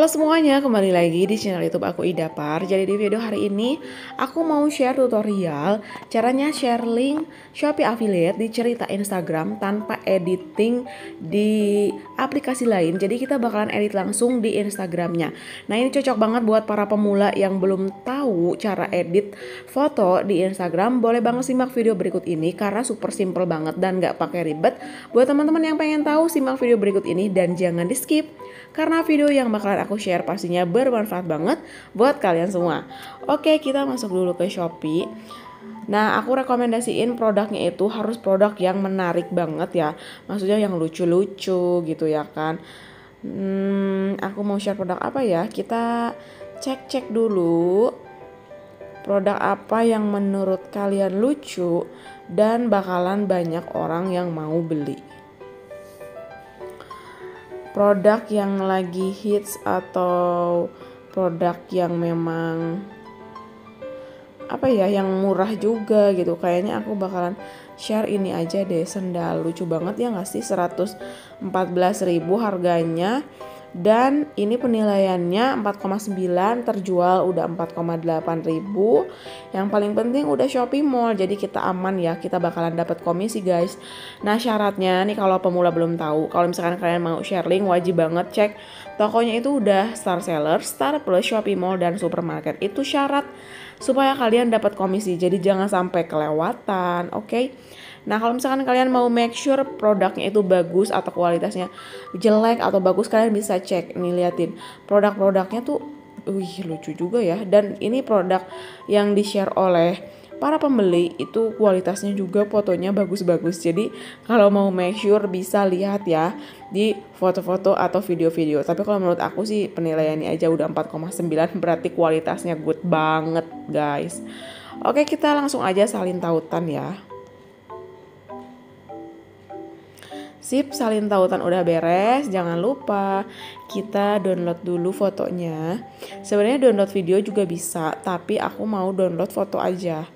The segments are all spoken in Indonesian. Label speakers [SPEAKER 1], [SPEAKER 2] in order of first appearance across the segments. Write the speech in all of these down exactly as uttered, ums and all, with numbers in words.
[SPEAKER 1] Halo semuanya, kembali lagi di channel YouTube aku Idapar. Jadi di video hari ini aku mau share tutorial caranya share link Shopee Affiliate di cerita Instagram tanpa editing di aplikasi lain. Jadi kita bakalan edit langsung di Instagramnya. Nah ini cocok banget buat para pemula yang belum tahu cara edit foto di Instagram. Boleh banget simak video berikut ini karena super simple banget dan gak pakai ribet. Buat teman-teman yang pengen tahu, simak video berikut ini dan jangan di skip karena video yang bakalan aku share pastinya bermanfaat banget buat kalian semua. Oke, kita masuk dulu ke Shopee. Nah, aku rekomendasiin produknya itu harus produk yang menarik banget ya. Maksudnya yang lucu-lucu gitu ya kan. Hmm, aku mau share produk apa ya? Kita cek-cek dulu produk apa yang menurut kalian lucu dan bakalan banyak orang yang mau beli. Produk yang lagi hits atau produk yang memang apa ya, yang murah juga gitu. Kayaknya aku bakalan share ini aja deh, sendal lucu banget ya nggak sih, seratus empat belas ribu harganya. Dan ini penilaiannya empat koma sembilan, terjual udah empat koma delapan ribu. Yang paling penting udah Shopee Mall, jadi kita aman ya, kita bakalan dapat komisi guys. Nah syaratnya nih, kalau pemula belum tahu, kalau misalkan kalian mau share link, wajib banget cek tokonya itu udah Star Seller, Star Plus, Shopee Mall, dan Supermarket. Itu syarat supaya kalian dapat komisi, jadi jangan sampai kelewatan, oke? Okay? Nah kalau misalkan kalian mau make sure produknya itu bagus atau kualitasnya jelek atau bagus, kalian bisa cek nih, liatin produk-produknya tuh, wih lucu juga ya. Dan ini produk yang di share oleh para pembeli itu kualitasnya juga, fotonya bagus-bagus. Jadi kalau mau make sure bisa lihat ya di foto-foto atau video-video. Tapi kalau menurut aku sih penilaiannya aja udah empat koma sembilan, berarti kualitasnya good banget guys. Oke, kita langsung aja salin tautan ya. Sip, salin tautan udah beres. Jangan lupa kita download dulu fotonya. Sebenarnya download video juga bisa, tapi aku mau download foto aja.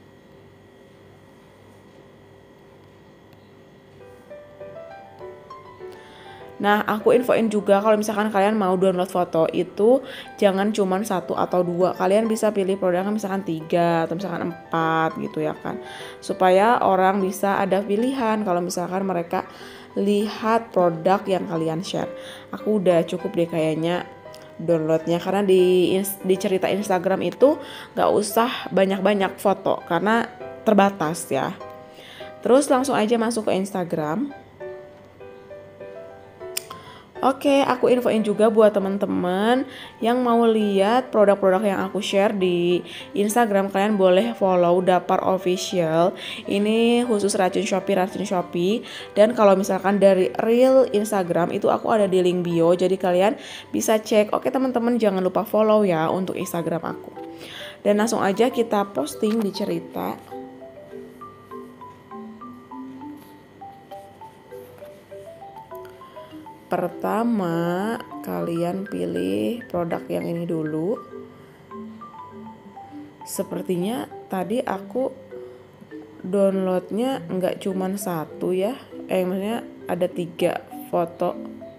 [SPEAKER 1] Nah, aku infoin juga kalau misalkan kalian mau download foto itu jangan cuman satu atau dua. Kalian bisa pilih produknya misalkan tiga atau misalkan empat gitu ya kan. Supaya orang bisa ada pilihan kalau misalkan mereka lihat produk yang kalian share. Aku udah cukup deh kayaknya downloadnya, karena di di cerita Instagram itu gak usah banyak-banyak foto karena terbatas ya. Terus langsung aja masuk ke Instagram. Oke, aku infoin juga buat teman-teman yang mau lihat produk-produk yang aku share di Instagram, kalian boleh follow Dapar Official. Ini khusus racun Shopee, racun Shopee. Dan kalau misalkan dari real Instagram itu aku ada di link bio, jadi kalian bisa cek. Oke teman-teman, jangan lupa follow ya untuk Instagram aku. Dan langsung aja kita posting di cerita. Pertama, kalian pilih produk yang ini dulu. Sepertinya tadi aku downloadnya nggak cuman satu ya, eh maksudnya ada tiga foto.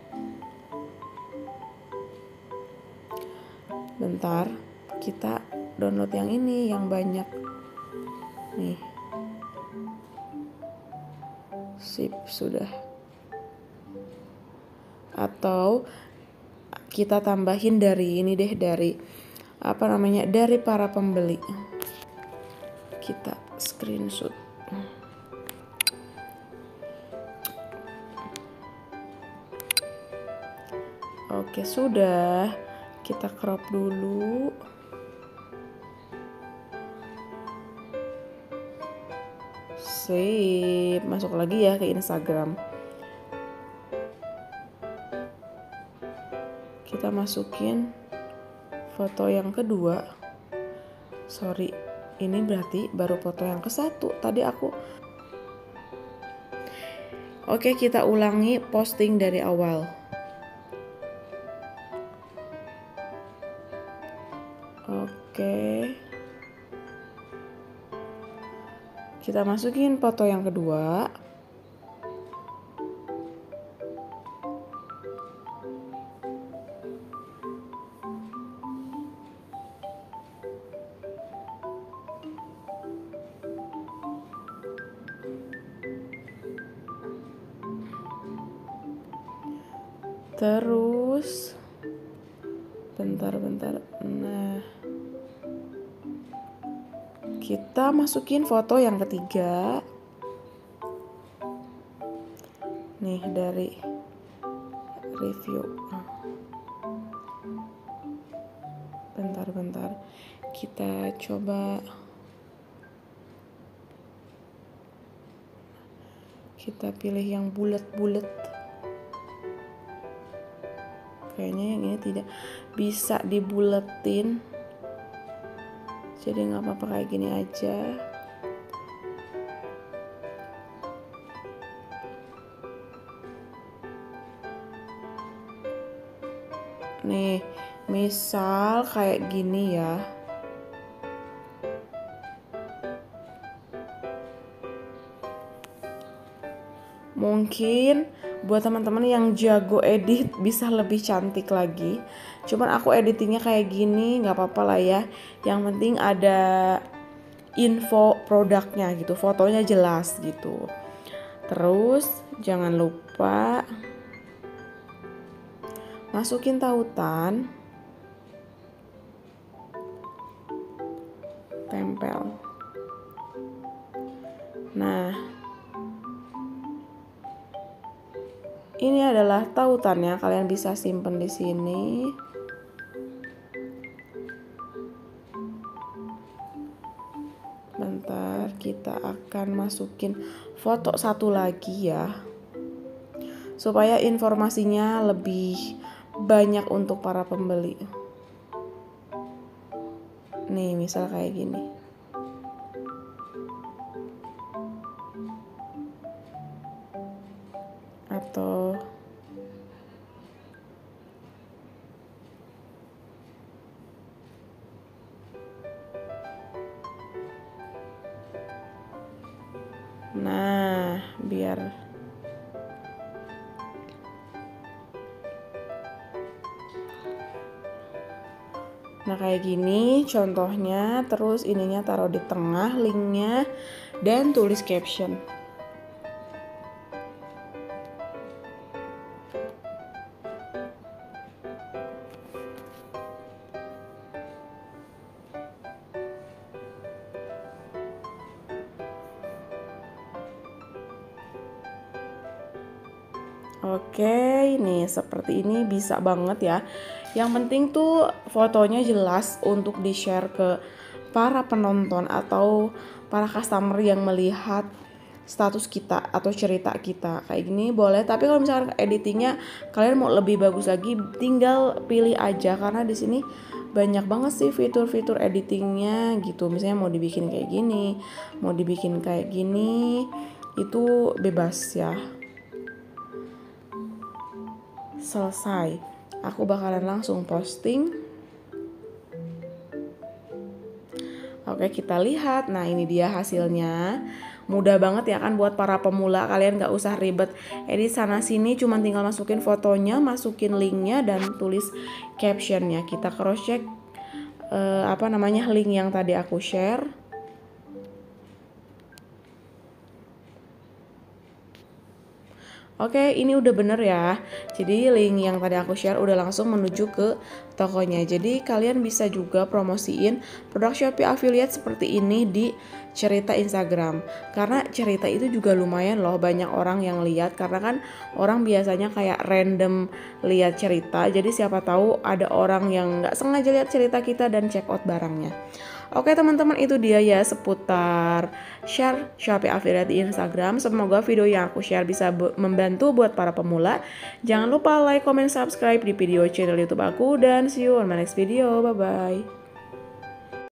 [SPEAKER 1] Bentar, kita download yang ini yang banyak nih. Sip, sudah. Atau kita tambahin dari ini deh, dari apa namanya, dari para pembeli. Kita screenshot. Oke, sudah. Kita crop dulu. Sip, masuk lagi ya ke Instagram. Kita masukin foto yang kedua. Sorry, ini berarti baru foto yang ke satu. Tadi aku. Oke, kita ulangi posting dari awal. Oke. Kita masukin foto yang kedua. Terus bentar-bentar. Nah, kita masukin foto yang ketiga. Nih dari review. Bentar-bentar. Kita coba. Kita pilih yang bulat-bulat. Kayaknya yang ini tidak bisa dibuletin. Jadi nggak apa-apa kayak gini aja. Nih, misal kayak gini ya. Mungkin buat teman-teman yang jago edit bisa lebih cantik lagi. Cuman aku editingnya kayak gini, nggak apa-apa lah ya. Yang penting ada info produknya gitu, fotonya jelas gitu. Terus jangan lupa masukin tautan, tempel. Nah, ini adalah tautannya, kalian bisa simpen di sini. Bentar, kita akan masukin foto satu lagi ya. Supaya informasinya lebih banyak untuk para pembeli. Nih, misal kayak gini. Atau nah, biar nah kayak gini contohnya. Terus ininya taruh di tengah linknya dan tulis caption. Oke, ini seperti ini bisa banget ya. Yang penting tuh fotonya jelas untuk di-share ke para penonton atau para customer yang melihat status kita atau cerita kita. Kayak gini boleh, tapi kalau misalkan editingnya kalian mau lebih bagus lagi, tinggal pilih aja karena di sini banyak banget sih fitur-fitur editingnya gitu. Misalnya mau dibikin kayak gini, mau dibikin kayak gini, itu bebas ya. Selesai, aku bakalan langsung posting. Oke, kita lihat. Nah, ini dia hasilnya. Mudah banget ya kan buat para pemula. Kalian gak usah ribet edit sana sini, cuman tinggal masukin fotonya, masukin linknya, dan tulis captionnya. Kita cross check eh, apa namanya link yang tadi aku share. Oke, ini udah bener ya. Jadi link yang tadi aku share udah langsung menuju ke tokonya. Jadi kalian bisa juga promosiin produk Shopee Affiliate seperti ini di cerita Instagram. Karena cerita itu juga lumayan loh banyak orang yang lihat. Karena kan orang biasanya kayak random lihat cerita. Jadi siapa tahu ada orang yang nggak sengaja lihat cerita kita dan check out barangnya. Oke teman-teman, itu dia ya seputar share Shopee Affiliate di Instagram. Semoga video yang aku share bisa membantu buat para pemula. Jangan lupa like, comment, subscribe di video channel YouTube aku. Dan see you on my next video. Bye-bye.